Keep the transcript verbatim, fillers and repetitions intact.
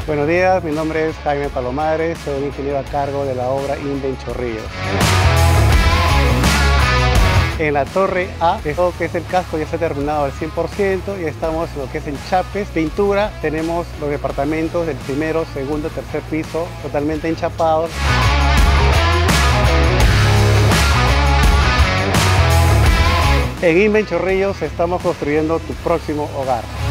Buenos días, mi nombre es Jaime Palomares, soy un ingeniero a cargo de la obra Inven Chorrillos. En la torre A, todo lo que es el casco ya está terminado al cien por ciento, ya estamos en lo que es enchapes, pintura, tenemos los departamentos del primero, segundo, tercer piso totalmente enchapados. En Inven Chorrillos estamos construyendo tu próximo hogar.